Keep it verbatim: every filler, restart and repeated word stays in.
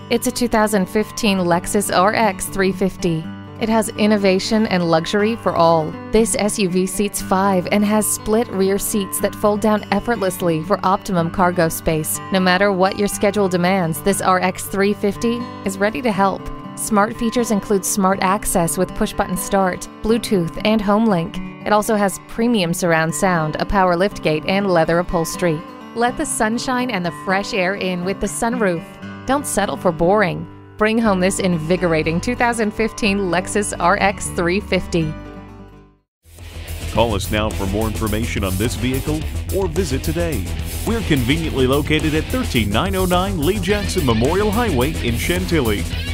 It's a two thousand fifteen Lexus R X three fifty. It has innovation and luxury for all. This S U V seats five and has split rear seats that fold down effortlessly for optimum cargo space. No matter what your schedule demands, this R X three fifty is ready to help. Smart features include smart access with push-button start, Bluetooth, and HomeLink. It also has premium surround sound, a power liftgate, and leather upholstery. Let the sunshine and the fresh air in with the sunroof. Don't settle for boring. Bring home this invigorating two thousand fifteen Lexus R X three fifty. Call us now for more information on this vehicle or visit today. We're conveniently located at one three nine oh nine Lee Jackson Memorial Highway in Chantilly.